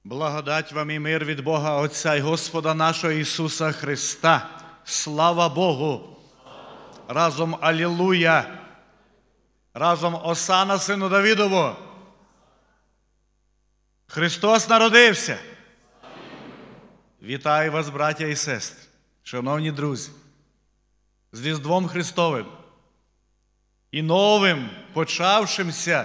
Благодать вам і мир від Бога Отця і Господа нашого Ісуса Христа. Слава Богу! Разом Алілуя! Разом Осана Сину Давидову! Христос народився! Вітаю вас, браття і сестри, шановні друзі, з Різдвом Христовим і новим, почавшимся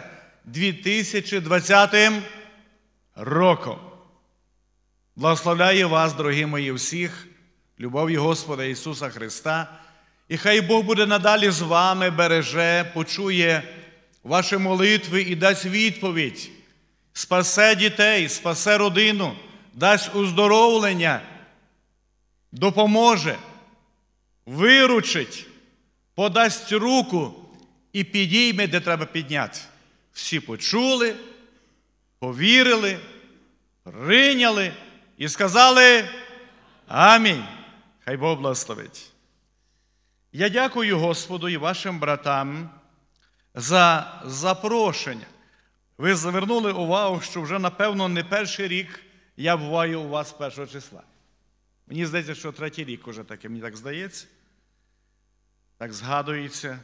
2020 роком. Благословляю вас, дорогі мої, всіх, любов'ю Господа Ісуса Христа. І хай Бог буде надалі з вами, береже, почує ваші молитви і дасть відповідь. Спасе дітей, спасе родину, дасть уздоровлення, допоможе, виручить, подасть руку і підійме, де треба підняти. Всі почули, повірили, прийняли і сказали амінь. Хай Бог благословить. Я дякую Господу і вашим братам за запрошення. Ви звернули увагу, що вже, напевно, не перший рік я буваю у вас 1 числа. Мені здається, що третій рік уже таке, мені так здається. Так згадується.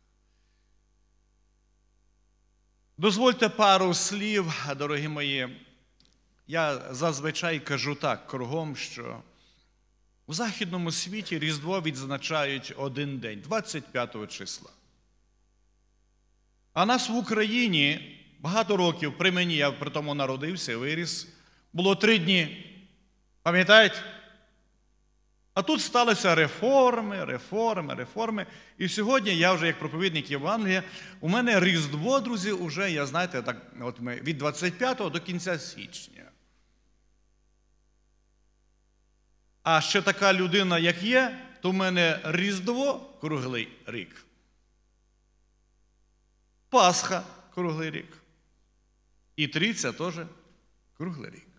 Дозвольте пару слів, дорогі мої. Я зазвичай кажу так кругом, що у Західному світі Різдво відзначають один день, 25 числа. А нас в Україні багато років, при мені, я при тому народився, виріс, було 3 дні. Пам'ятаєте? А тут сталися реформи. І сьогодні я вже як проповідник Євангелія, у мене Різдво, друзі, уже, я знаєте, так, от ми від 25 до кінця січня. А ще така людина, як є, то в мене Різдво круглий рік. Пасха круглий рік. І Трійця теж круглий рік.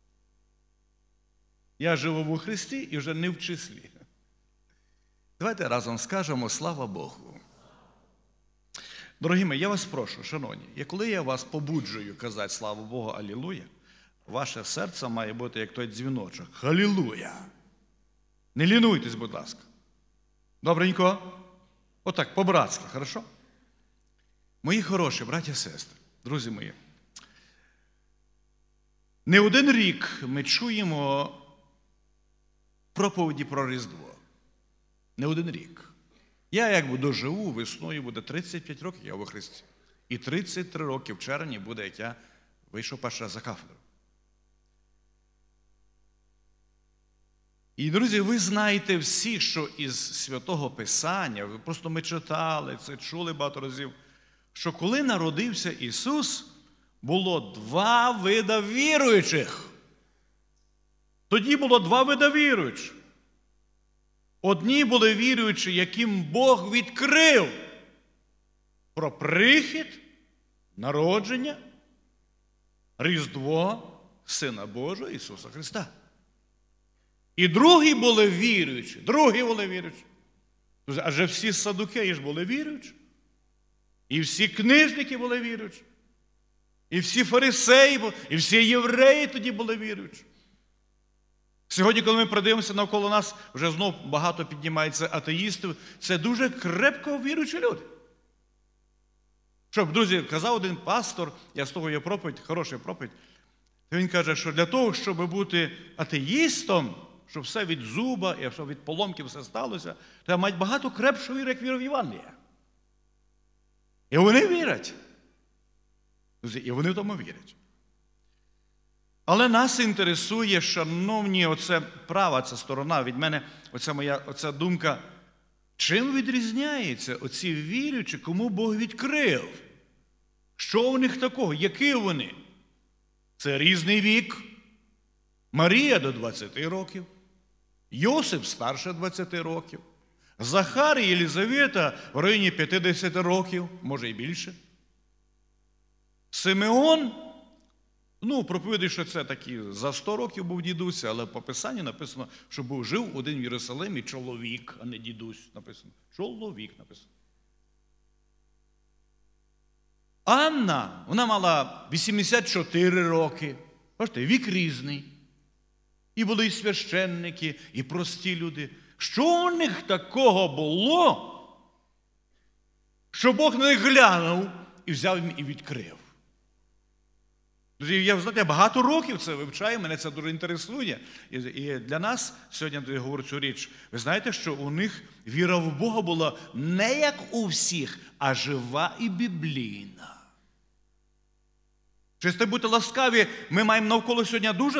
Я живу у Христі і вже не в числі. Давайте разом скажемо слава Богу. Дорогі мої, я вас прошу, шановні, і коли я вас побуджую казати слава Богу, алілуя, ваше серце має бути як той дзвіночок. Алілуя! Не лінуйтесь, будь ласка. Добренько? Отак, по-братськи, хорошо? Мої хороші браття і сестри, друзі мої, не один рік ми чуємо проповіді про Різдво. Не один рік. Я як доживу, весною буде 35 років, я во Христі. І 33 роки в червні буде, як я вийшов перший раз за кафедру. І, друзі, ви знаєте всі, що із Святого Писання, просто ми читали це, чули багато разів, що коли народився Ісус, було 2 вида віруючих. Тоді було 2 вида віруючих. Одні були віруючі, яким Бог відкрив про прихід, народження, Різдво Сина Божого Ісуса Христа. І другі були віруючі. Адже всі садукеї ж були віруючі. І всі книжники були віруючі. І всі фарисеї, і всі євреї тоді були віруючі. Сьогодні, коли ми придивимося навколо нас, вже знов багато піднімається атеїстів. Це дуже крепко віруючі люди. Щоб, друзі, казав один пастор, я з того є проповідь, хороша проповідь, він каже, що для того, щоб бути атеїстом, щоб все від зуба, і щоб від поломки все сталося, треба мати багато крепшу віру, як віру в Євангелія. І вони вірять. Друзі, і вони в тому вірять. Але нас інтересує, шановні, оце права ця сторона від мене, оця думка, чим відрізняються оці віруючі, кому Бог відкрив? Що в них такого? Які вони? Це різний вік. Марія до 20 років, Йосип старше 20 років, Захар і Єлизавета в районі 50 років, може і більше. Симеон, проповідає, що це такі за 100 років був дідусь, але по Писанню написано, що жив один в Єрусалимі чоловік, а не дідусь написано. Чоловік написано. Анна, вона мала 84 роки. Бачите, вік різний. І були і священники, і прості люди. Що у них такого було, що Бог на них глянув і взяв їм і відкрив? Друзі, я, знаєте, багато років це вивчаю, мене це дуже інтересує. І для нас, сьогодні я говорю цю річ, ви знаєте, що у них віра в Бога була не як у всіх, а жива і біблійна. Чисто будьте ласкаві, ми маємо навколо сьогодні дуже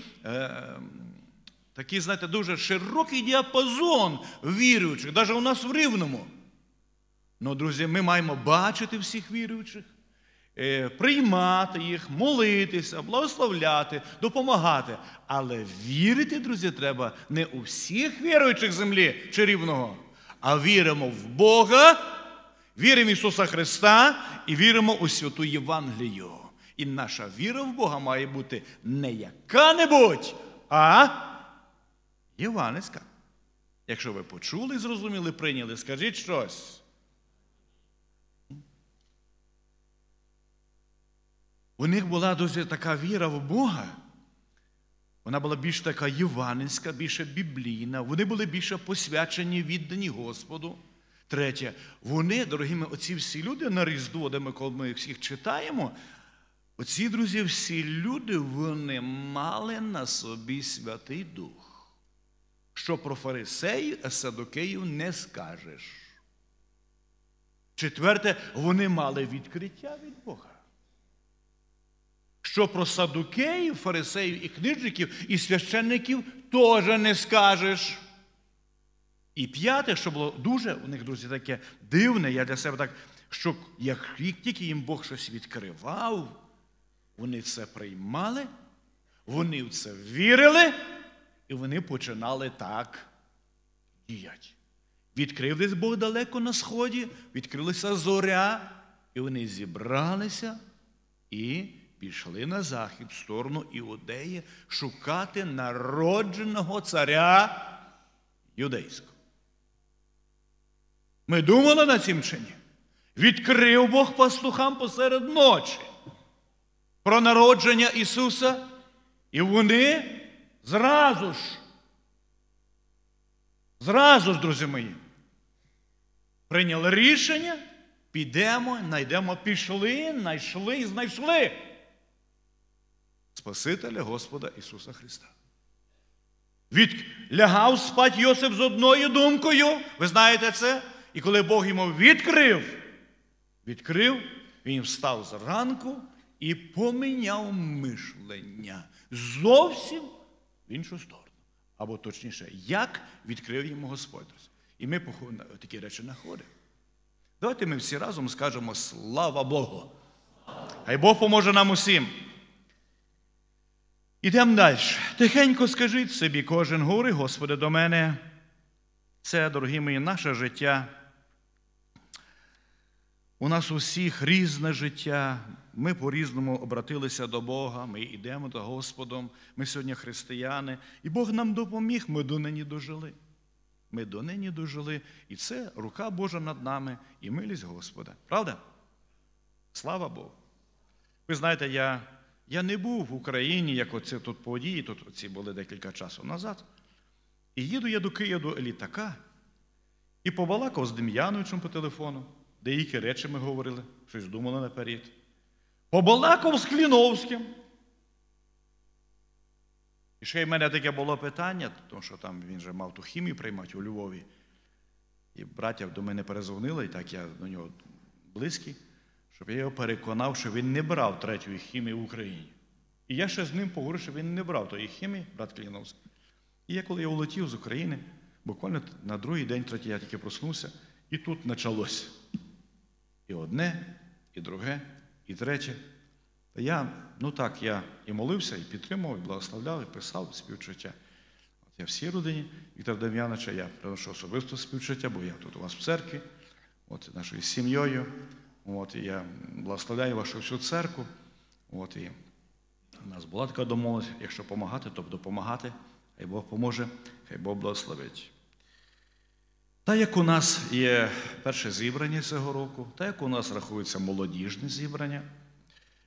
такий, знаєте, дуже широкий діапазон віруючих, навіть у нас в Рівному. Ну, друзі, ми маємо бачити всіх віруючих, приймати їх, молитися, благословляти, допомагати. Але вірити, друзі, треба не у всіх віруючих землі чи Рівного, а віримо в Бога, віримо в Ісуса Христа і віримо у святу Євангелію. І наша віра в Бога має бути не яка-небудь, а євангельська. Якщо ви почули, зрозуміли, прийняли, скажіть щось. У них була дуже така віра в Бога. Вона була більш така євангельська, більше біблійна. Вони були більше посвячені, віддані Господу. Третє, вони, дорогими, оці всі люди на Різдво, де коли ми всіх читаємо, оці, друзі, всі люди, вони мали на собі Святий Дух. Що про фарисеїв, а садукеїв не скажеш. Четверте, вони мали відкриття від Бога. Що про садукеїв, фарисеїв і книжників, і священників теж не скажеш. І п'яте, що було дуже у них, друзі, таке дивне, я для себе так, що як тільки їм Бог щось відкривав, вони це приймали, вони в це вірили, і вони починали так діяти. Відкрив десь Бог далеко на сході, відкрилася зоря, і вони зібралися і пішли на захід, в сторону Іудеї, шукати народженого царя юдейського. Ми думали над цим чи ні? Відкрив Бог пастухам посеред ночі про народження Ісуса, і вони зразу ж, друзі мої, прийняли рішення, підемо, знайдемо, пішли, знайшли Спасителя Господа Ісуса Христа. Лягав спать Йосип з одною думкою, ви знаєте це, і коли Бог йому відкрив, він встав зранку і поміняв мишлення зовсім в іншу сторону. Або точніше, як відкрив йому Господь. І ми такі речі знаходимо. Давайте ми всі разом скажемо «Слава Богу». Хай Бог поможе нам усім. Ідемо далі. Тихенько скажіть собі, кожен говори, Господи, до мене. Це, дорогі мої, наше життя. У нас усіх різне життя. Ми по-різному обратилися до Бога, ми йдемо до Господом, ми сьогодні християни. І Бог нам допоміг, ми донині дожили. Ми донині дожили, і це рука Божа над нами і милість Господа. Правда? Слава Богу. Ви знаєте, я не був в Україні, як оце тут події, тут ці були декілька часу назад. І їду я до Києва до літака, і побалакав з Дем'яновичем по телефону, деякі речі ми говорили, щось думали наперед. Побалакав з Кліновським. І ще й в мене таке було питання, тому що там він же мав ту хімію приймати у Львові. І браття до мене перезвонили, і так я до нього близький, щоб я його переконав, що він не брав третьої хімії в Україні. І я ще з ним поговорив, що він не брав тої хімії, брат Кліновський. І я коли я улетів з України, буквально на другий день, третій, я тільки проснувся, і тут почалось. І одне, і друге, і третє. Я і молився, і підтримував, і благословляв, і писав співчуття. Я всій родині Віктора Дем'яновича, я приношу особисто співчуття, бо я тут у вас в церкві, нашою сім'єю. І я благословляю вашу всю церкву. І у нас була така домовленість, якщо допомагати, то допомагати. Хай Бог поможе, хай Бог благословить. Так як у нас є перше зібрання цього року, так як у нас рахується молодіжне зібрання,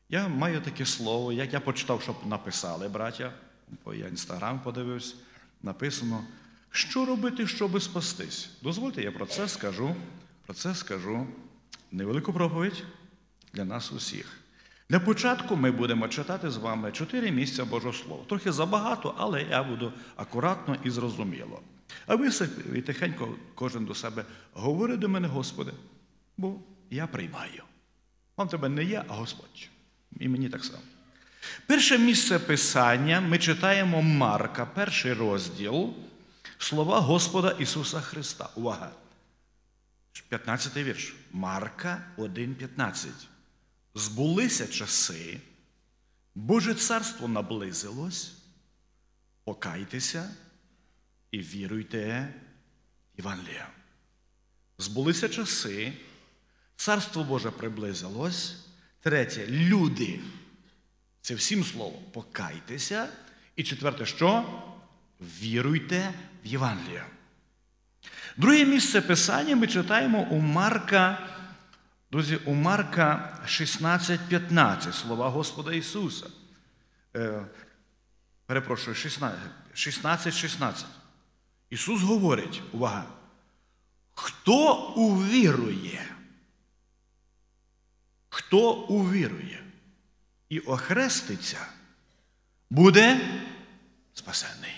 Я маю таке слово, як я почитав, щоб написали, браття, бо я Інстаграм подивився, написано, що робити, щоб спастись. Дозвольте, я про це скажу невелику проповідь для нас усіх. Для початку ми будемо читати з вами 4 місця Божого Слова. Трохи забагато, але я буду акуратно і зрозуміло. А ви тихенько кожен до себе говори до мене, Господи, бо я приймаю. Вам тебе не я, а Господь. І мені так само. Перше місце Писання ми читаємо Марка, 1 розділ, слова Господа Ісуса Христа. Увага! 15-й вірш. Марка 1:15. Збулися часи, Боже царство наблизилось, покайтеся і віруйте в Євангелія. Збулися часи, царство Боже приблизилось. Третє, люди. Це всім словом. Покайтеся. І четверте, що? Віруйте в Євангелія. Друге місце Писання ми читаємо у Марка, друзі, у Марка 16:15, слова Господа Ісуса. Перепрошую, 16:16. Ісус говорить, увага, хто увірує і охреститься, буде спасений.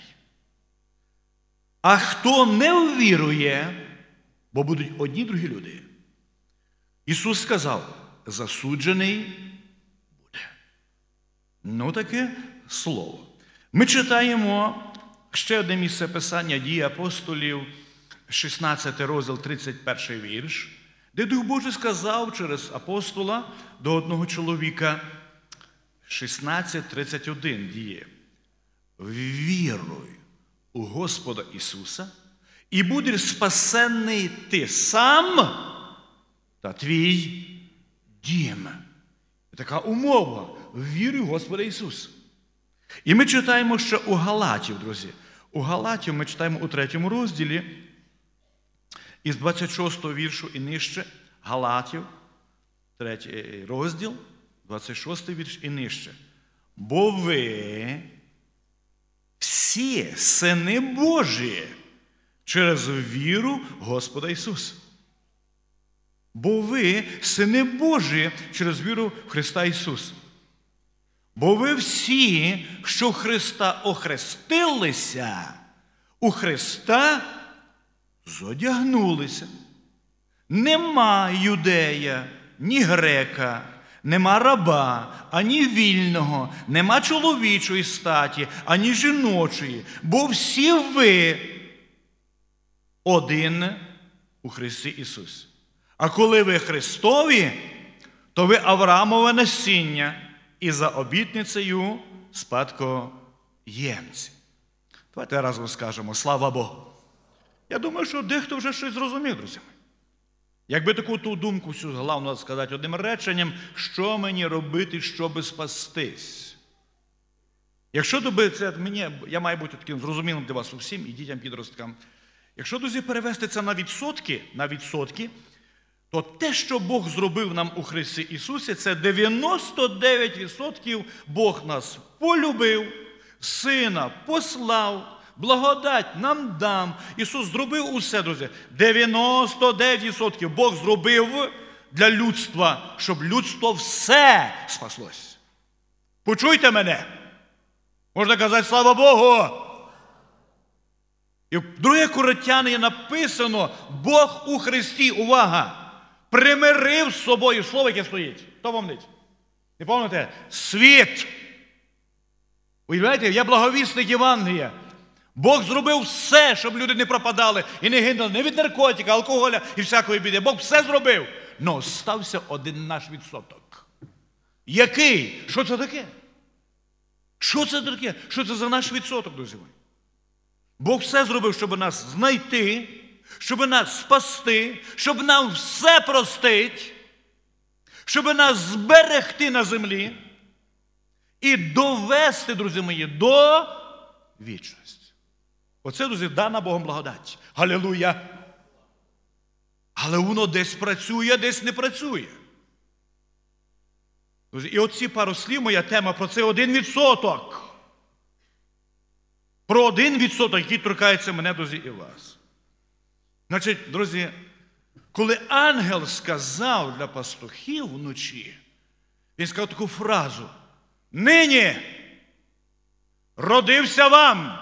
А хто не увірує, бо будуть одні другі люди, Ісус сказав, засуджений буде. Ну, таке слово. Ми читаємо ще одне місце Писання Дії апостолів, 16 розділ, 31 вірш, де Дух Божий сказав через апостола до одного чоловіка, 16:31 Діє. Віруй у Господа Ісуса, і будеш спасенний ти сам та твій дім. Така умова. Віруй в Господа Ісуса. І ми читаємо ще у Галатів, друзі. У Галатів ми читаємо у 3 розділі, із 26 віршу і нижче. Галатів, 3 розділ, 26 вірш і нижче. Бо ви всі сини Божі через віру Господа Ісуса. Бо ви сини Божі через віру в Христа Ісуса. Бо ви всі, що в Христа охрестилися, у Христа зодягнулися. Нема юдея, ні грека, нема раба, ані вільного, нема чоловічої статі, ані жіночої, бо всі ви один у Христі Ісусі. А коли ви Христові, то ви Авраамове насіння і за обітницею спадкоємці. Давайте разом скажемо слава Богу. Я думаю, що дехто вже щось зрозумів, друзі. Якби таку ту думку всю головно сказати одним реченням, що мені робити, щоб спастись? Якщо це мені, я маю бути таким зрозумілим для вас усім і дітям-підросткам. Якщо, друзі, перевести це на відсотки, то те, що Бог зробив нам у Христі Ісусі, це 99% Бог нас полюбив, Сина послав, благодать нам дам. Ісус зробив усе, друзі. 99% Бог зробив для людства, щоб людство все спаслось. Почуйте мене. Можна казати слава Богу. І в 2 Коринтяни написано, Бог у Христі, увага, примирив з собою, слово, яке стоїть. Хто помнить? Не пам'ятаєте? Світ. Уявляєте, я благовісник Євангелія. Бог зробив все, щоб люди не пропадали і не гинули не від наркотика, алкоголя і всякої біди. Бог все зробив. Но стався один наш відсоток. Який? Що це таке? Що це таке? Що це за наш відсоток, друзі мої? Бог все зробив, щоб нас знайти, щоб нас спасти, щоб нам все простить, щоб нас зберегти на землі і довести, друзі мої, до вічності. Оце, друзі, дана Богом благодать. Галилуя! Але воно десь працює, десь не працює. Друзі, і оці пару слів, моя тема про цей 1%. Про 1%, який торкається мене, друзі, і вас. Значить, друзі, коли ангел сказав для пастухів вночі, він сказав таку фразу: «Нині родився вам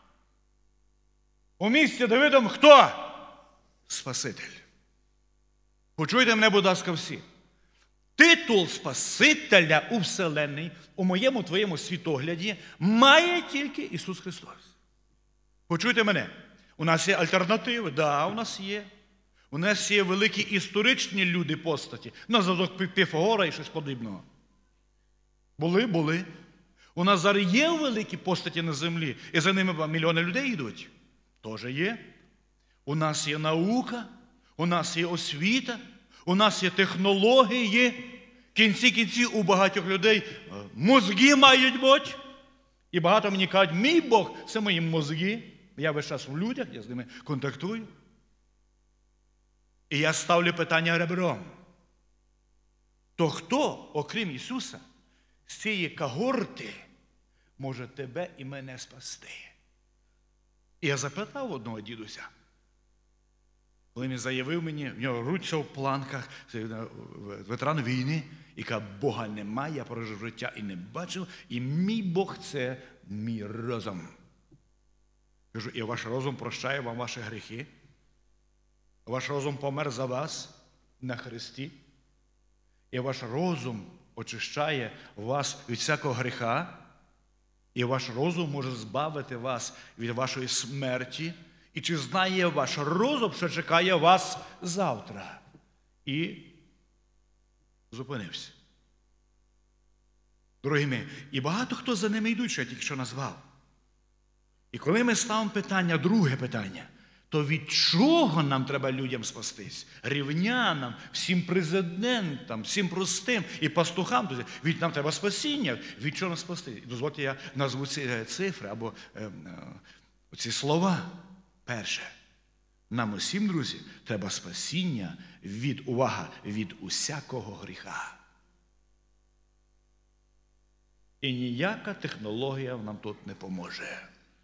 у місті Давидом хто? Спаситель». Почуйте мене, будь ласка, всі. Титул Спасителя у вселенной, у моєму, твоєму світогляді, має тільки Ісус Христос. Почуйте мене. У нас є альтернативи. Да, у нас є. У нас є великі історичні люди постаті. На зразок Піфагора і щось подібного. Були. У нас зараз є великі постаті на землі, і за ними мільйони людей йдуть. Тоже є. У нас є наука, у нас є освіта, у нас є технології. В кінці кінців у багатьох людей мозги мають бути. І багато мені кажуть, мій Бог – це мої мозги. Я весь час в людях, я з ними контактую. І я ставлю питання ребром. То хто, окрім Ісуса, з цієї когорти може тебе і мене спасти? І я запитав одного дідуся, коли він заявив мені, в нього руця в планках, ветеран війни, і каже, Бога немає, я прожив життя і не бачив, і мій Бог – це мій розум. Кажу, і ваш розум прощає вам ваші гріхи? Ваш розум помер за вас на хресті? І ваш розум очищає вас від всякого гріха? І ваш розум може збавити вас від вашої смерті? І чи знає ваш розум, що чекає вас завтра? І зупинився. Дорогі мої, і багато хто за ними йдуть, що я тільки що назвав. І коли ми ставимо питання, друге питання, то від чого нам треба людям спастись? Рівнянам, всім президентам, всім простим і пастухам. Від нам треба спасіння. Від чого нам спастись? І дозвольте, я назву ці цифри або ці слова. Перше. Нам усім, друзі, треба спасіння від, увага, від усякого гріха. І ніяка технологія нам тут не поможе.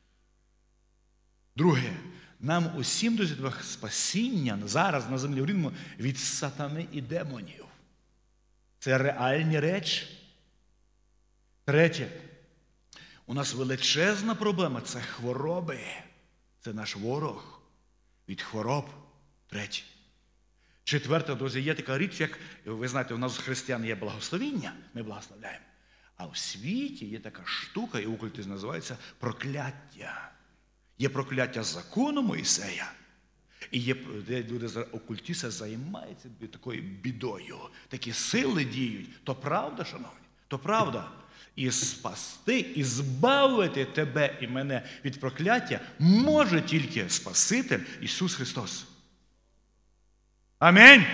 Друге. Нам усім, друзі, треба спасіння зараз на землі в рівному від сатани і демонів. Це реальні речі. Третє. У нас величезна проблема – це хвороби. Це наш ворог від хвороб. Третє. Четверте, друзі, є така річ, як, ви знаєте, у нас у християн є благословіння, ми благословляємо. А в світі є така штука, і окультизм називається прокляття. Є прокляття закону Мойсея, і є люди, окультисти, займаються такою бідою. Такі сили діють. То правда, шановні? То правда. І спасти, і збавити тебе і мене від прокляття може тільки Спаситель Ісус Христос. Амінь.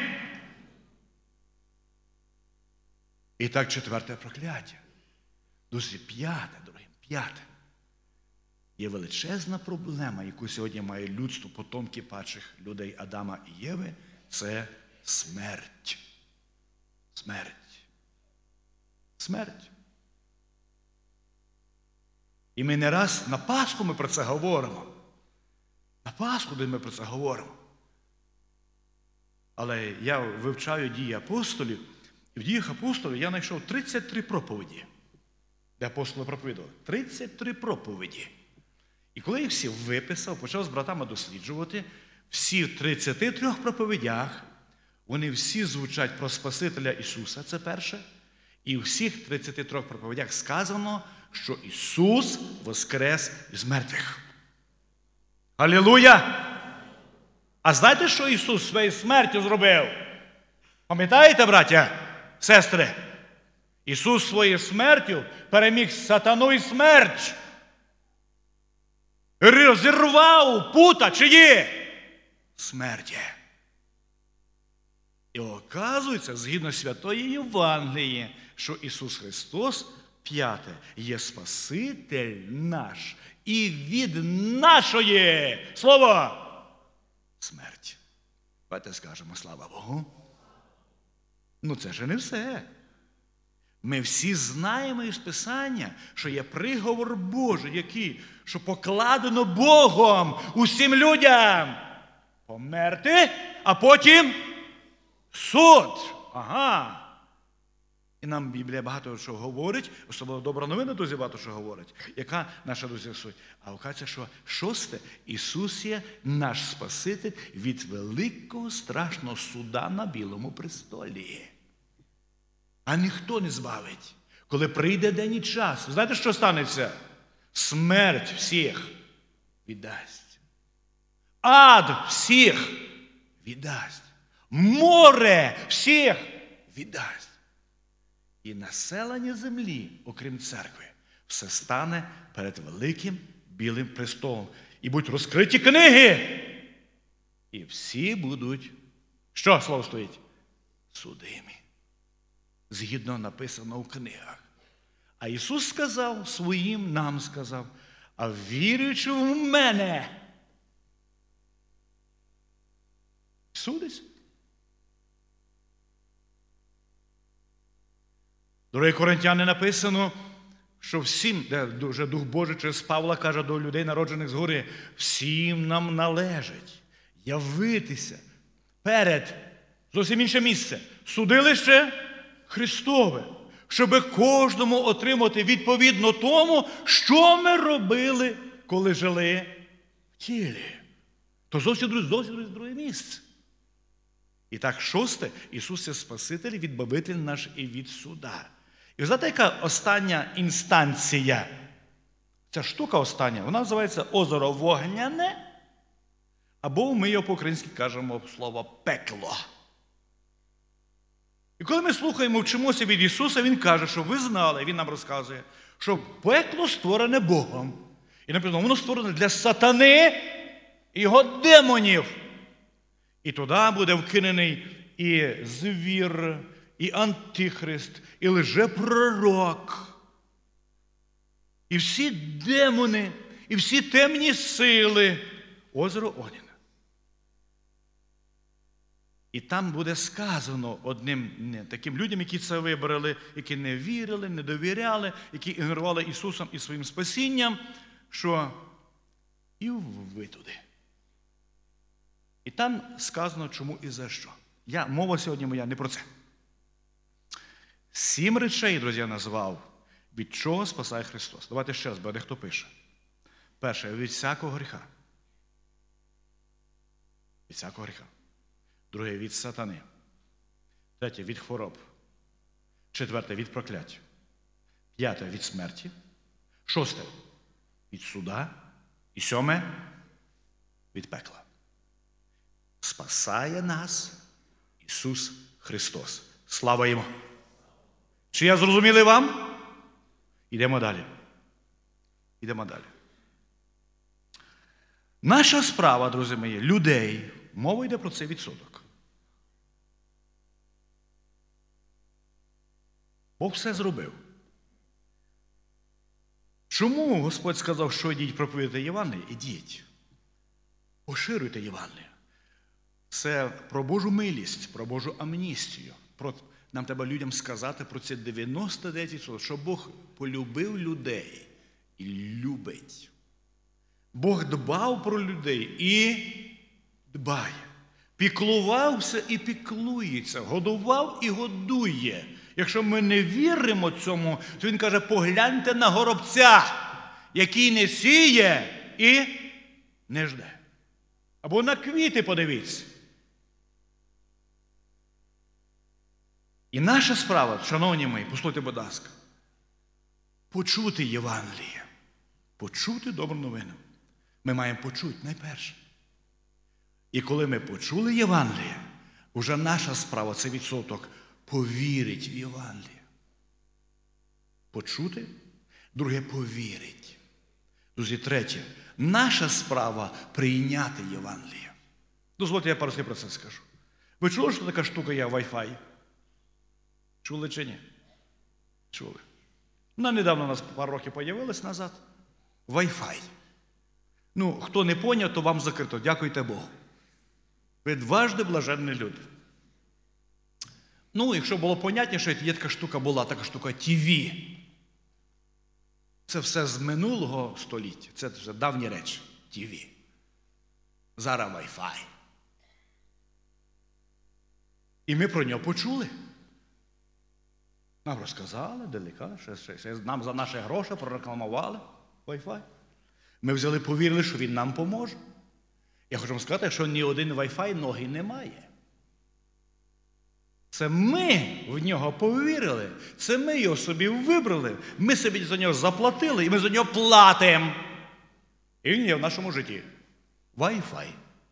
І так, четверте прокляття. Друзі, п'яте, дорогі, п'яте. Є величезна проблема, яку сьогодні має людство, потомки падших людей Адама і Єви – це смерть. Смерть. Смерть. І ми не раз на Пасху ми про це говоримо. На Пасху ми про це говоримо. Але я вивчаю дії апостолів, і в діях апостолів я знайшов 33 проповіді, де апостоли проповідували. 33 проповіді. І коли їх всі виписав, почав з братами досліджувати, всі в 33 проповідях, вони всі звучать про Спасителя Ісуса, це перше. І в всіх 33 проповідях сказано, що Ісус воскрес із мертвих. Алілуя! А знаєте, що Ісус своєю смертю зробив? Пам'ятаєте, браття, сестри? Ісус своєю смертю переміг сатану і смерть. Розірвав пута чиї? Смерті. І оказується, згідно Святої Євангелії, що Ісус Христос, п'яте, є Спаситель наш і від нашої, слово, смерті. Давайте скажемо, слава Богу. Ну це ж не все. Ми всі знаємо із Писання, що є приговор Божий, який, що покладено Богом усім людям померти, а потім суд. Ага. І нам Біблія багато що говорить, особливо добра новина, друзі, багато що говорить. Яка наша, друзі, суть? А оказується, що шосте, Ісус є наш Спаситель від великого страшного суда на білому престолі. А ніхто не збавить. Коли прийде день і час, знаєте, що станеться? Смерть всіх віддасть. Ад всіх віддасть. Море всіх віддасть. І населення землі, окрім церкви, все стане перед великим білим престолом. І будуть розкриті книги. І всі будуть, що слово стоїть? Судимі. Згідно написано в книгах. А Ісус сказав своїм, нам сказав, а віруючи в мене, судиться. Дорогі коринтяни, написано, що всім, де вже Дух Божий через Павла каже до людей, народжених згори, всім нам належить явитися перед, зовсім інше місце, судилище Христове, щоб кожному отримати відповідно тому, що ми робили, коли жили в тілі. То зовсім друге місце. І так, шосте, Ісус є Спаситель, відбавитель наш і від суда. І знаєте, яка остання інстанція? Ця штука остання, вона називається озеро вогняне, або ми його по-українськи кажемо слово пекло. І коли ми слухаємо, вчимося від Ісуса, Він каже, що ви знали, Він нам розказує, що пекло створене Богом. І написано, воно створене для сатани і його демонів. І туди буде вкинений і звір, і антихрист, і лжепророк. І всі демони, і всі темні сили. Озеро Огняне. І там буде сказано одним таким людям, які це вибрали, які не вірили, не довіряли, які ігнорували Ісусом і своїм спасінням, що і ви туди. І там сказано, чому і за що. Мова сьогодні моя не про це. 7 речей, друзі, назвав, від чого спасає Христос. Давайте ще раз, бо дехто пише. Перше, від всякого гріха. Від всякого гріха. Друге, від сатани. Третє, від хвороб. Четверте, від прокляття. П'яте, від смерті. Шосте, від суда. І сьоме, від пекла. Спасає нас Ісус Христос. Слава Йому! Чи я зрозуміли вам? Йдемо далі. Йдемо далі. Наша справа, друзі мої, людей, мова йде про цей відсоток. Бог все зробив. Чому Господь сказав, що йдіть проповідати Євангеліє? Ідіть. Поширюйте Євангеліє. Це про Божу милість, про Божу амністію. Нам треба людям сказати про ці 99%, що Бог полюбив людей і любить. Бог дбав про людей і дбає. Піклувався і піклується, годував і годує. Якщо ми не віримо цьому, то він каже, погляньте на горобця, який не сіє і не жде. Або на квіти подивіться. І наша справа, шановні мої, послухайте, будь ласка, почути Євангеліє, почути добру новину. Ми маємо почути найперше. І коли ми почули Євангеліє, вже наша справа, це відсоток, повірить в Євангеліє. Почути, друге, повірить. Друзі, третє, наша справа прийняти Євангеліє. Дозвольте, я пару слів про це скажу. Ви чули, що така штука є Wi-Fi? Чули чи ні? Чули. Вона недавно у нас пару років з'явилась назад. Wi-Fi. Хто не поняв, то вам закрито. Дякуйте Богу. Ви дважди блаженні люди. Ну, якщо було понятніше, є така штука ТВ. Це все з минулого століття. Це вже давні речі. ТВ. Зараз Wi-Fi. І ми про нього почули. Нам розказали, делікатно, нам за наші гроші прорекламували Wi-Fi. Ми взяли, повірили, що він нам поможе. Я хочу вам сказати, що ні один Wi-Fi ноги не має. Це ми в нього повірили. Це ми його собі вибрали. Ми собі за нього заплатили, і ми за нього платимо. І він є в нашому житті. Wi-Fi.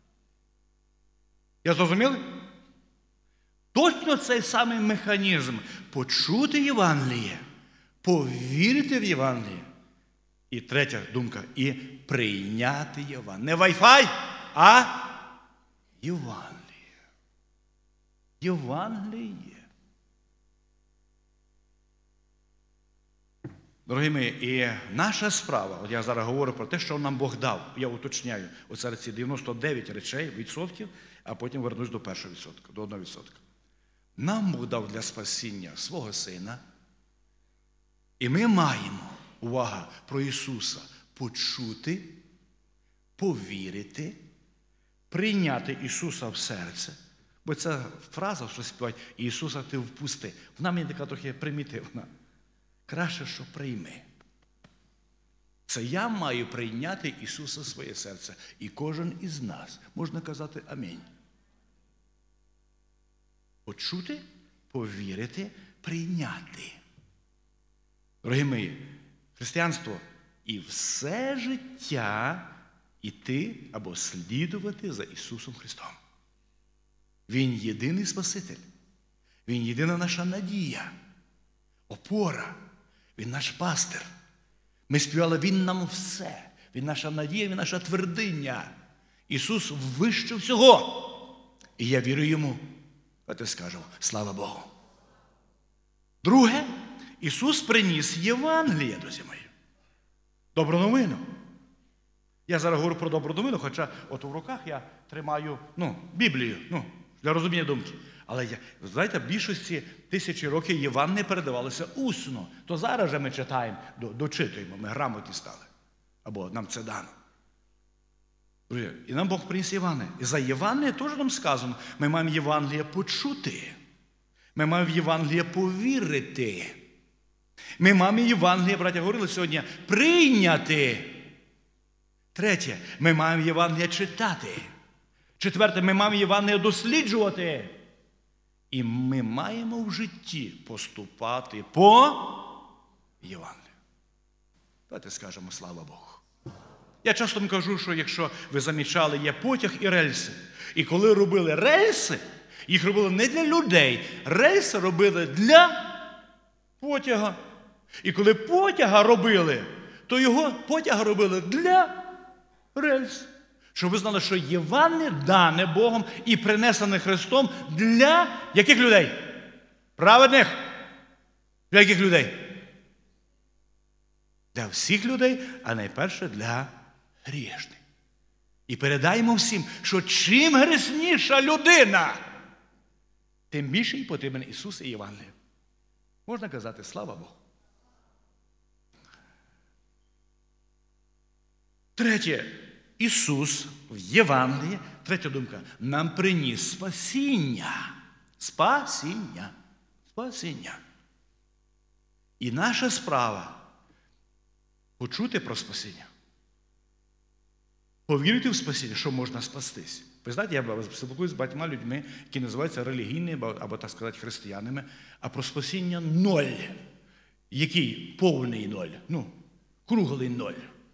Я зрозуміли? Точно цей самий механізм. Почути Євангеліє, повірити в Євангеліє. І третя думка. І прийняти Євангеліє. Не Wi-Fi, а Євангеліє. Євангеліє. Дорогі мої, і наша справа, от я зараз говорю про те, що нам Бог дав, я уточняю, оце ці 99 речей, відсотків, а потім вернусь до першого відсотка, до 1%. Нам Бог дав для спасіння свого Сина, і ми маємо, увага, про Ісуса, почути, повірити, прийняти Ісуса в серце. Бо ця фраза, що співають, Ісуса ти впусти, вона мені така трохи примітивна. Краще, що прийми. Це я маю прийняти Ісуса в своє серце. І кожен із нас. Можна казати амінь. Почути, повірити, прийняти. Дорогі мої, християнство і все життя іти або слідувати за Ісусом Христом. Він єдиний Спаситель. Він єдина наша надія, опора. Він наш пастир. Ми співали, Він нам все. Він наша надія, Він наша твердиня. Ісус вище всього. І я вірю Йому. Давайте скажемо, слава Богу. Друге, Ісус приніс Євангеліє, друзі мої. Добру новину. Я зараз говорю про добру новину, хоча от в руках я тримаю, Біблію, для розуміння думки. Але, знаєте, в більшості тисячі років Євангелія передавалося усно. То зараз же ми читаємо, дочитуємо, ми грамотні стали. Або нам це дано. Друзі, і нам Бог приніс Євангеліє. І за Євангеліє теж нам сказано, ми маємо Євангеліє почути. Ми маємо в Євангеліє повірити. Ми маємо Євангеліє, браття говорили сьогодні, прийняти. Третє, ми маємо Євангеліє читати. Четверте, ми маємо Євангеліє досліджувати. І ми маємо в житті поступати по Євангелію. Давайте скажемо, слава Богу. Я часто кажу, що якщо ви замічали, є потяг і рельси. І коли робили рельси, їх робили не для людей. Рельси робили для потяга. І коли потяга робили, то його потяга робили для рельс. Щоб ви знали, що Євангеліє дане Богом і принесене Христом для яких людей? Праведних. Для яких людей? Для всіх людей, а найперше для грішних. І передаємо всім, що чим грішніша людина, тим більше їй потрібен Ісус і Євангеліє. Можна казати, слава Богу. Третє. Ісус в Євангелії, третя думка, нам приніс спасіння. Спасіння. Спасіння. І наша справа почути про спасіння. Повірити в спасіння, що можна спастись. Ви знаєте, я спілкуюся з багатьма людьми, які називаються релігійними, або, так сказати, християнами, а про спасіння ноль. Який? Повний ноль. Круглий ноль.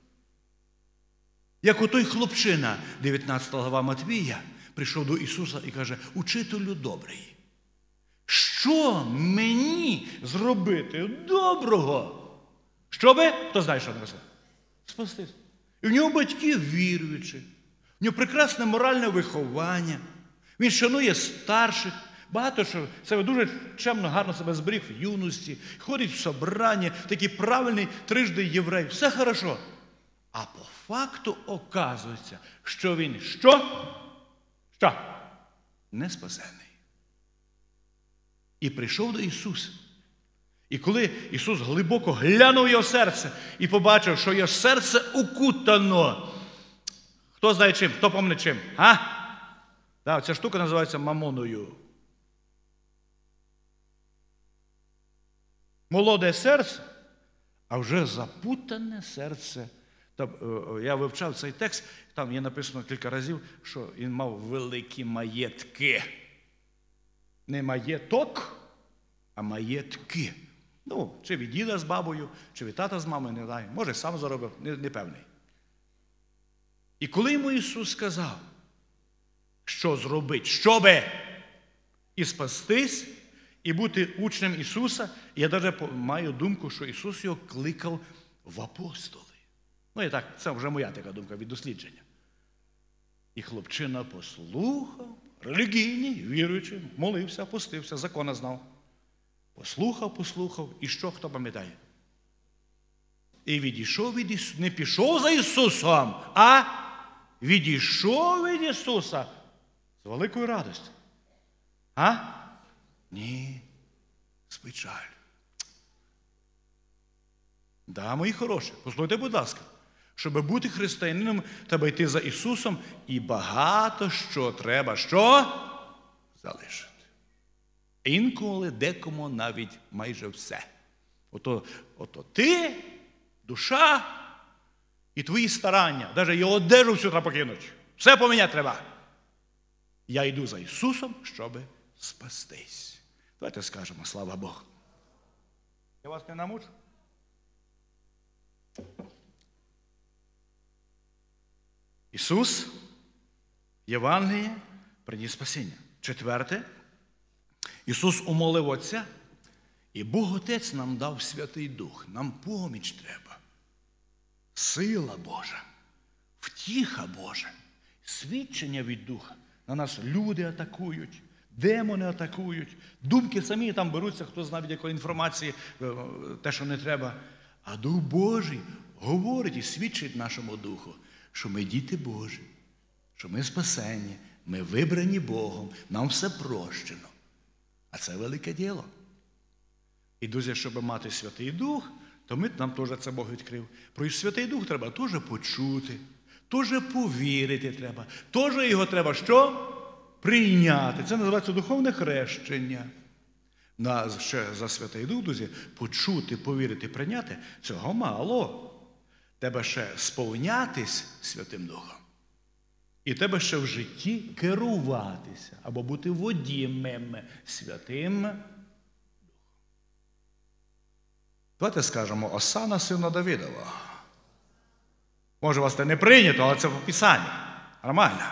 Як отой хлопчина, 19 глава Матвія, прийшов до Ісуса і каже, учителю добрий, що мені зробити доброго? Щоби, хто знає, що написано? Спастись. І в нього батьки віруючі, в нього прекрасне моральне виховання, він шанує старших, багато що, себе дуже чемно, гарно себе зберіг в юності, ходить в собрання, такий правильний трижди єврей, все хорошо. А по факту оказується, що він що? Що? Не спасений. і прийшов до Ісуса. І коли Ісус глибоко глянув в його серце і побачив, що його серце укутано. Хто знає чим? Хто пам'ятає чим? Да, ця штука називається мамоною. Молоде серце, а вже запутане серце. Я вивчав цей текст, там є написано кілька разів, що він мав великі маєтки. Не маєток, а маєтки. Чи від діда з бабою, чи від тата з мамою, не знаю. Може, сам заробив, не певний. І коли йому Ісус сказав, що зробити, щоби і спастись, і бути учнем Ісуса, я навіть маю думку, що Ісус його кликав в апостоли. І так, це вже моя така думка від дослідження. І хлопчина послухав, релігійний, віруючий, молився, постився, закона знав. Послухав, і що, хто пам'ятає? І відійшов від Ісуса, не пішов за Ісусом, а відійшов від Ісуса з великою радістю. Ні, з печалю. Да, мої хороші, послухайте, будь ласка, щоб бути християнином, треба йти за Ісусом, і багато що треба, що? Залишити. Інколи декому навіть майже все. Ото ти, душа і твої старання, навіть і одежу всю треба покинути. Все поміняти треба. Я йду за Ісусом, щоб спастись. Давайте скажемо, слава Богу. Я вас не намучу? Ісус, Євангеліє, приніс спасіння. Четверте. Ісус умолив Отця, і Бог Отець нам дав Святий Дух. Нам поміч треба. Сила Божа, втіха Божа, свідчення від Духа. На нас люди атакують, демони атакують, думки самі там беруться, хто знає від якої інформації, те, що не треба. А Дух Божий говорить і свідчить нашому Духу, що ми діти Божі, що ми спасені, ми вибрані Богом, нам все прощено. А це велике діло. І, друзі, щоб мати Святий Дух, то нам теж це Бог відкрив. Про Святий Дух треба теж почути, теж повірити треба, теж його треба що? Прийняти. Це називається духовне хрещення. Ще за Святий Дух, друзі, почути, повірити, прийняти, цього мало. Треба ще сповнятись Святим Духом. І треба ще в житті керуватися, або бути водімим Святим Духом. Давайте скажемо, Осана, сина Давидова. Може, у вас це не прийнято, але це по Писанню. Нормально.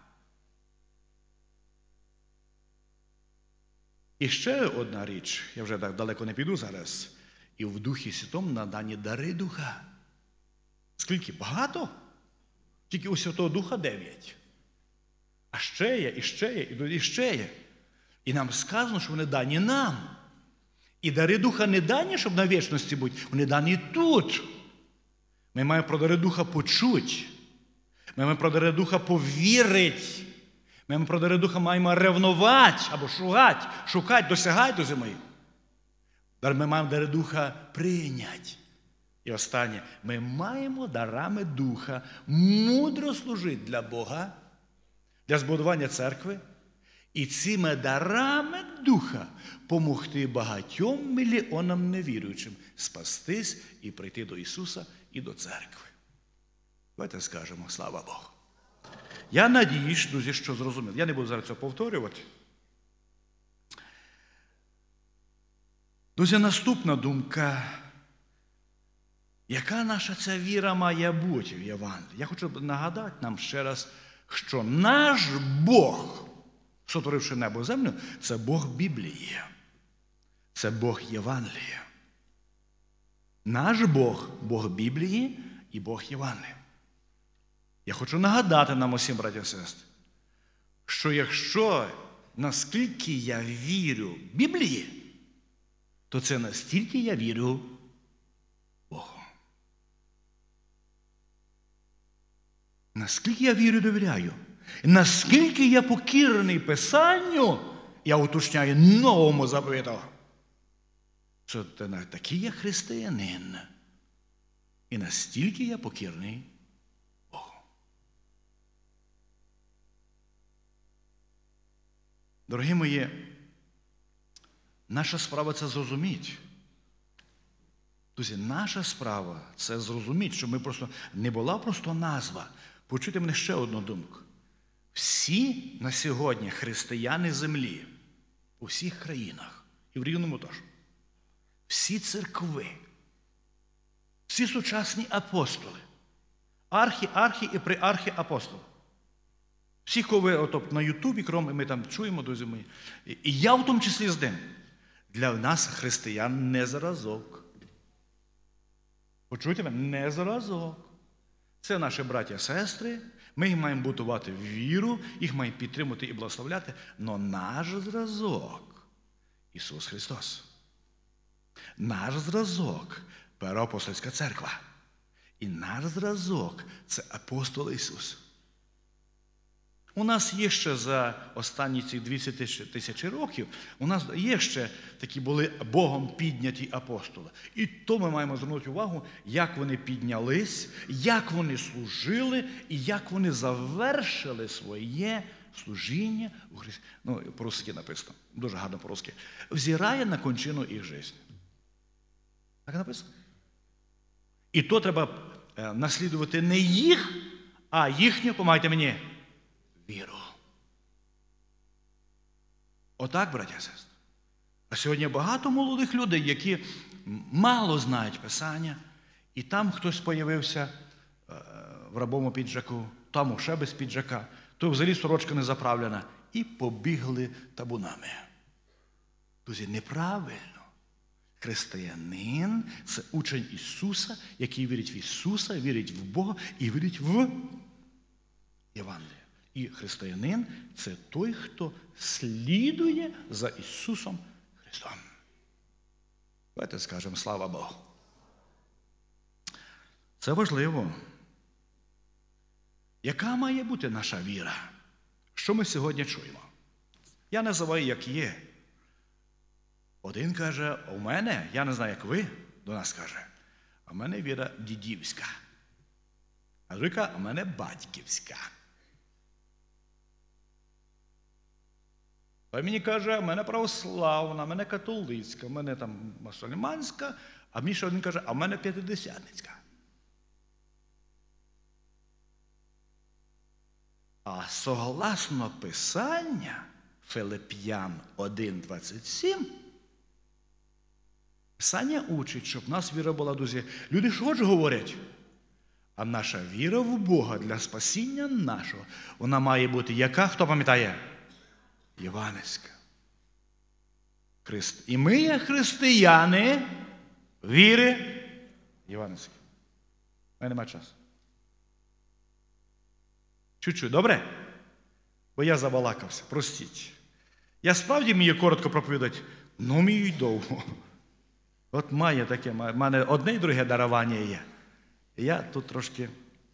І ще одна річ, я вже так далеко не піду зараз, і в Духі Святому надані дари Духа. Скільки? Багато? Тільки у Святого Духа 9. А ще є, і ще є, і ще є. І нам сказано, що вони дані нам. І дари Духа не дані, щоб на вічності бути, вони дані тут. Ми маємо про дари Духа почути. Ми маємо про дари Духа повірити. Ми маємо про дари Духа маємо ревнувати, або шукати, досягати, друзі мої. Ми маємо дари Духа прийняти. І останнє, ми маємо дарами Духа мудро служити для Бога, для збудування церкви, і цими дарами Духа помогти багатьом мільйонам невіруючим спастись і прийти до Ісуса і до церкви. Давайте скажемо, слава Богу. Я надіюсь, друзі, що зрозуміли. Я не буду зараз це повторювати. Друзі, наступна думка. Яка наша ця віра має бути в Євангелії? Я хочу нагадати нам ще раз, що наш Бог, сотворивши небо і землю, це Бог Біблії. Це Бог Євангелія. Наш Бог – Бог Біблії і Бог Євангелія. Я хочу нагадати нам усім, браті і сестри, що якщо наскільки я вірю Біблії, то це настільки я вірю Богу. Наскільки я вірю, довіряю, наскільки я покірний Писанню, я уточняю, новому заповіту. Це такий я християнин. І настільки я покірний Богу. Дорогі мої, наша справа – це зрозуміти. Друзі, наша справа – це зрозуміти, щоб ми просто не була просто назва. Почуйте мене ще одну думку. Всі на сьогодні християни землі, у всіх країнах, і в Рівному теж, всі церкви, всі сучасні апостоли, архі і приархі апостоли, всі, кого ви на Ютубі, ми там чуємо, друзі мої, і я в тому числі з ним, для нас, християн, не зразок. Почуйте мене, не зразок. Це наші браття і сестри, ми їх маємо будувати в віру, їх маємо підтримувати і благословляти, але наш зразок – Ісус Христос. Наш зразок – Пероапостольська церква. І наш зразок – це апостол Ісус. У нас є ще за останні ці 20 тисячі років, у нас є ще такі були Богом підняті апостоли. І то ми маємо звернути увагу, як вони піднялись, як вони служили і як вони завершили своє служіння у Христі. Ну, по-русски написано, дуже гарно по-русски. Взирає на кончину їх життя. Так написано. І то треба наслідувати не їх, а їхню, помагайте мені, віру. Отак, браття і сестри. А сьогодні багато молодих людей, які мало знають Писання, і там хтось появився в рабому піджаку, там ще без піджака, то взагалі сорочка не заправлена, і побігли табунами. Друзі, неправильно. Християнин – це учень Ісуса, який вірить в Ісуса, вірить в Бога і вірить в Євангеліє. І християнин – це той, хто слідує за Ісусом Христом. Давайте скажемо слава Богу. Це важливо. Яка має бути наша віра? Що ми сьогодні чуємо? Я називаю, як є. Один каже, у мене, я не знаю, як ви, до нас каже, у мене віра дідівська. А другий каже, у мене батьківська. Той мені каже, у мене православна, у мене католицька, у мене там мусульманська, а мені ще один каже, а у мене п'ятидесятницька. А согласно Писання, Филип'ян 1:27, Писання учить, щоб в нас віра була, друзі. Люди що ж говорять? А наша віра в Бога для спасіння нашого, вона має бути яка? Хто пам'ятає? Євангельська. І ми є християни віри євангельської. У мене немає часу. Чуть-чуть, добре? Бо я забалакався, простіть. Я справді вмію коротко проповідати, але вмію й довго. От має таке, в мене одне і друге дарування є. І я тут трошки...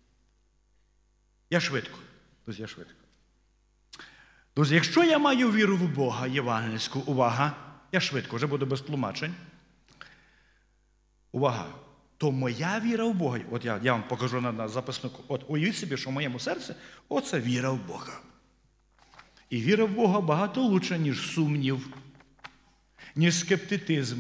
Я швидко. Друзі, я швидко. Друзі, якщо я маю віру в Бога євангельську, увага, я швидко, вже буду без тлумачень. Увага. То моя віра в Бога, от я вам покажу на записнику, от уявіть собі, що в моєму серці, оце віра в Бога. І віра в Бога багато лучше, ніж сумнів, ніж скептицизм,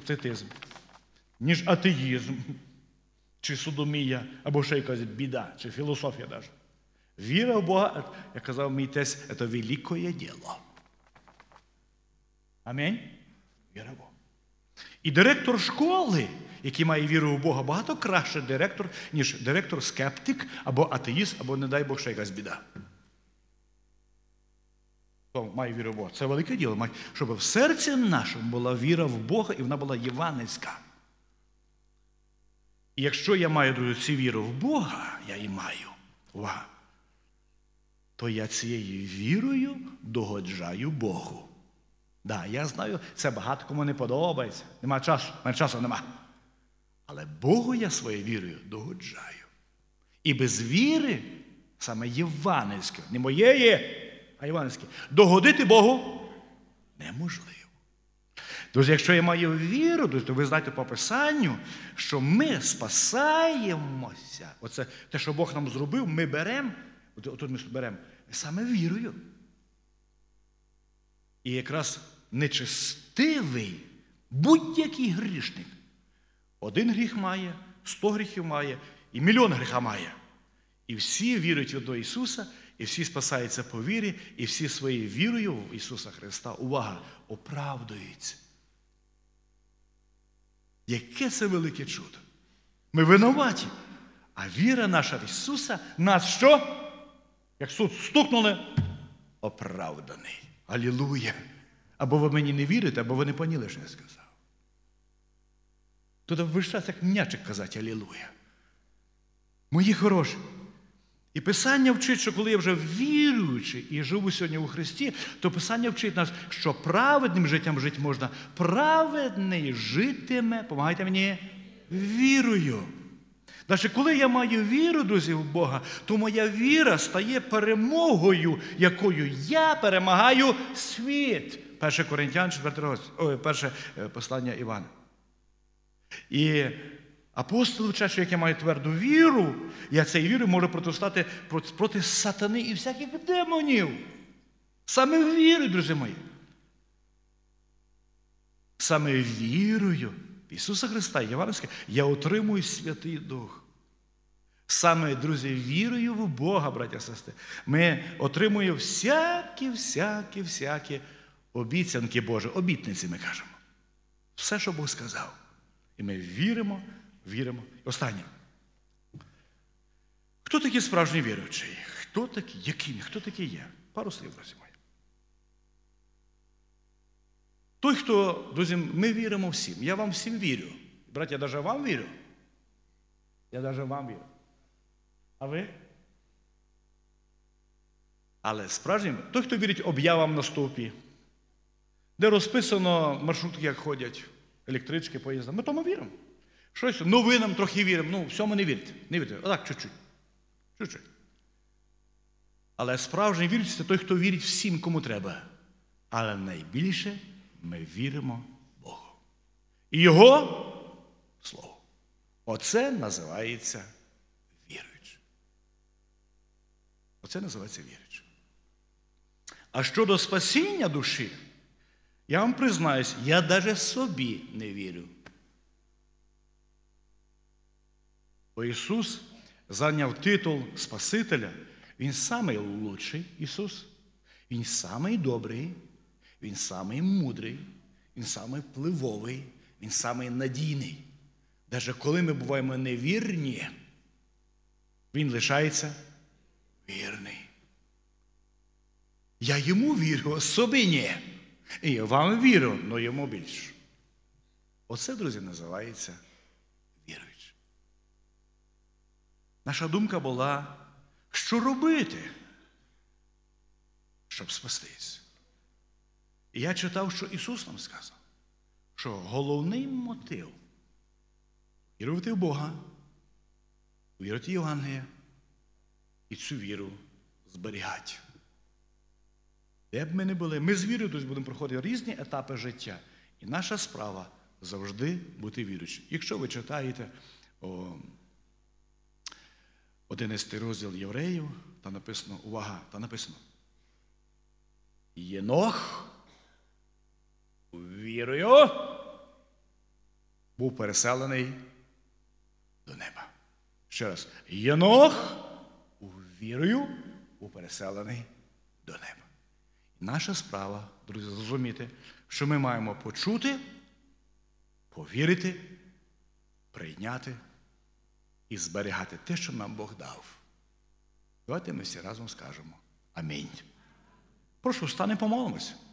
ніж атеїзм, чи содомія, або ще якась біда, чи філософія навіть. Віра в Бога, як казав мій тесть, це велике діло. Амінь? Віра в Бога. І директор школи, який має віру в Бога, багато краще директор, ніж директор-скептик, або атеїст, або, не дай Бог, ще якась біда. Хто має віру в Бога? Це велике діло. Щоб в серці нашому була віра в Бога, і вона була євангельська. І якщо я маю, друзі, цю віру в Бога, я її маю, увага, то я цією вірою догоджаю Богу. Да, я знаю, це багато кому не подобається. Нема часу, в мене часу нема. Але Богу я своєю вірою догоджаю. І без віри, саме євангельської, не моєї, а євангельської, догодити Богу неможливо. Друзі, якщо я маю віру, то ви знаєте по Писанню, що ми спасаємося. Оце те, що Бог нам зробив, ми беремо, отут ми беремо, саме вірою. І якраз нечестивий будь-який грішник один гріх має, 100 гріхів має і мільйон гріха має. І всі вірують в одного Ісуса, і всі спасаються по вірі, і всі своєю вірою в Ісуса Христа, увага, оправдуються. Яке це велике чудо! Ми винуваті, а віра наша в Ісуса нас що? Як суд стукнули, оправданий. Алілуя! Або ви мені не вірите, або ви не поняли, що я сказав. Туди весь час як м'ячик казати алілуя. Мої хороші. І Писання вчить, що коли я вже віруючий і живу сьогодні у Христі, то Писання вчить нас, що праведним життям жити можна. Праведний житиме, помагайте мені, вірою. Значить, коли я маю віру, друзі, в Бога, то моя віра стає перемогою, якою я перемагаю світ. 1 Коринтян, 1 послання Івана. І апостоли вчать, що як я маю тверду віру, я цією вірою можу протистояти проти сатани і всяких демонів. Саме вірою, друзі мої. Саме вірою в Ісуса Христа, Євангельське, я отримую Святий Дух. Саме, друзі, вірою в Бога, браття і сестри, ми отримуємо всякі обіцянки Божі, обітниці, ми кажемо. Все, що Бог сказав. І ми віримо. Останнє. Хто такий справжній віруючий? Хто такий? Який? Хто такий є? Пару слів, друзі мої. Той, хто, друзі, ми віримо всім. Я вам всім вірю. Браття, я навіть вам вірю. Я навіть вам вірю. А ви? Але справжній, той, хто вірить об'явам на стовпі, де розписано маршрутки, як ходять, електрички, поїзди, ми тому віримо. Щось новинам трохи віримо. Всьому не вірте. Не вірте. Отак, чуть-чуть. Чуть-чуть. Але справжній віруючий – це той, хто вірить всім, кому треба. Але найбільше ми віримо Богу. І Його Слово. Оце називається віруючим. Оце називається віруючим. А щодо спасіння душі, я вам признаюсь, я навіть собі не вірю. Бо Ісус зайняв титул Спасителя. Він самий лучший Ісус. Він самий добрий. Він самий мудрий. Він самий впливовий. Він самий надійний. Навіть коли ми буваємо невірні, Він лишається вірний. Я Йому вірю, а собі ні. І я вам вірю, але Йому більше. Оце, друзі, називається віруючим. Наша думка була, що робити, щоб спастись. І я читав, що Ісус нам сказав, що головний мотив – вірувати в Бога, вірувати в Євангеліє і цю віру зберігати. Де б ми не були, ми з вірою будемо проходити різні етапи життя. І наша справа завжди бути віруючим. Якщо ви читаєте 11 розділ Євреїв, там написано, увага, там написано, Єнох вірою був переселений до неба. Ще раз, Єнох вірою був переселений до неба. Наша справа, друзі, зрозуміти, що ми маємо почути, повірити, прийняти і зберігати те, що нам Бог дав. Давайте ми всі разом скажемо Амінь. Прошу, встанемо, помолимося.